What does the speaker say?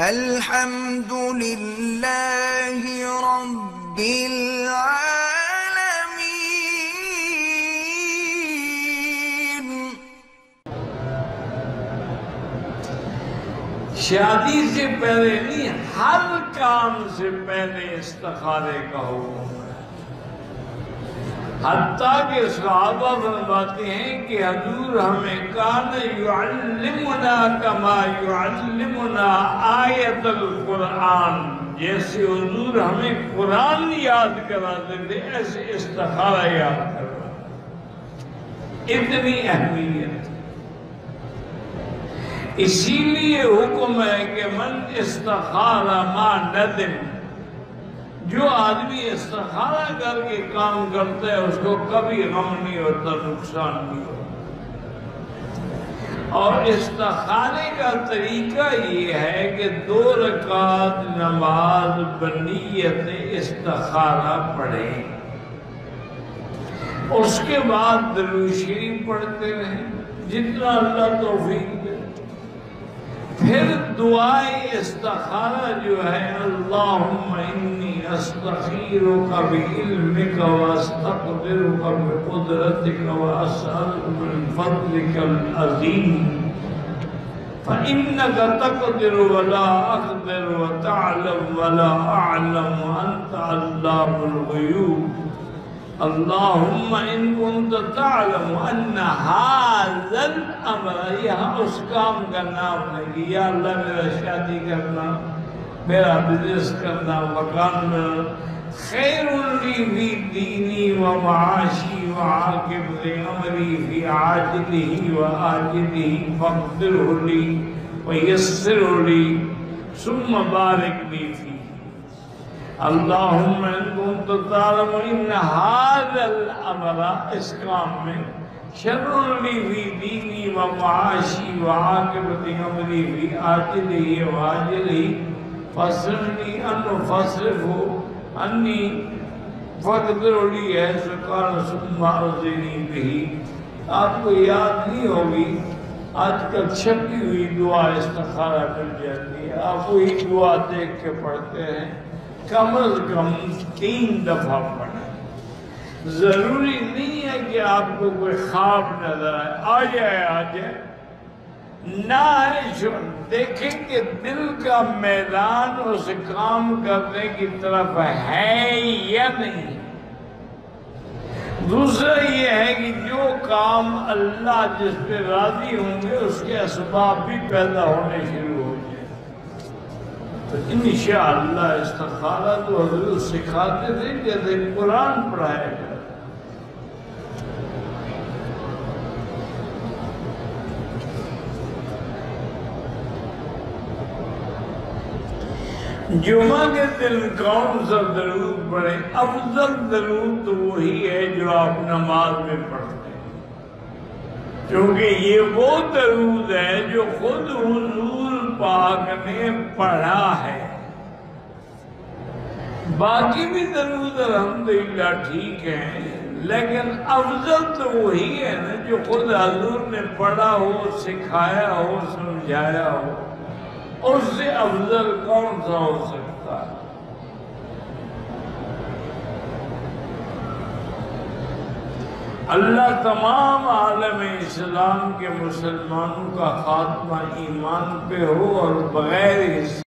الحمد لله رب العالمين. شادی سے پہلے نہیں، ہر کام سے پہلے استخارے کا حکم ہے. حتیٰ کہ صحابہ فرماتے ہیں کہ حضور ہمیں کان یعلمنا کما یعلمنا آیت القرآن، جیسے حضور ہمیں قرآن یاد کراتے تھے ایسے استخارہ یاد کرنا. اتنی اہمیت. اسی لیے حکم ہے کہ من استخارہ ما ندم، جو آدمی استخارہ کر کے کام کرتا ہے اس کو کبھی غم نہیں ہوتا، نقصان نہیں ہوتا. اور استخارے کا طریقہ یہ ہے کہ 2 رکعت نماز بنیت استخارہ پڑھیں، اس کے بعد درود شریف پڑھتے رہیں جتنا اللہ توفیق دے. پھر دعائے استخارہ جو ہے اللہم انی استخیرک بعلمک واستقدرک بقدرتک واسألک من فضلک العظیم فإنک تقدر ولا اقدر وتعلم ولا اعلم وانت علام الغیوب. اللہم ان کنت تعلم ان ھذا الامر، یہاں اس کام کا نام ہے کہ یا اللہ میرا شادی کرنا، میرا بزنس کرنا، مکان میں خیر لی فی دینی و معاشی و عاقبت امری فی عاجلہ و آجلہ فاقدرہ لی و یسرہ لی ثم بارک لی فی. اللہم ان کنت تعلم ان ھذا الامر، اس کام میں شر لی فی دینی و معاشی و عاقبت امری فی عاجلہ و آجلہ فاصرفنی عنہ فاصرفہ انی فاقدر لی حیث کان ثم ارضنی بہ. آپ کو یاد نہیں ہوگی، آج کل چھپی ہوئی دعا استخارہ مل جاتی ہے، آپ وہی دعا دیکھ کے پڑھتے ہیں. کم از کم 3 دفعہ پڑھیں. ضروری نہیں ہے کہ آپ کو کوئی خواب نظر آئے، آ جائے نہ دیکھیں کہ دل کا میدان اس کام کرنے کی طرف ہے یا نہیں. دوسرا یہ ہے کہ جو کام اللہ جس پہ راضی ہوں گے اس کے اسباب بھی پیدا ہونے شروع ہو جائیں. تو انشاءاللہ استخارہ تو حضور سکھاتے تھے جیسے قرآن پڑھایا گیا. جمعہ کے دن کون سا درود پڑھیں؟ افضل درود تو وہی ہے جو آپ نماز میں پڑھتے ہیں، کیونکہ یہ وہ درود ہے جو خود حضور پاک نے پڑھا ہے. باقی بھی درود الحمدللہ ٹھیک ہیں، لیکن افضل تو وہی ہے نا جو خود حضور نے پڑھا ہو، سکھایا ہو، سمجھایا ہو. اس سے افضل کون سا ہو سکتا ہے؟ اللہ تمام عالم اسلام کے مسلمانوں کا خاتمہ ایمان پہ ہو اور بغیر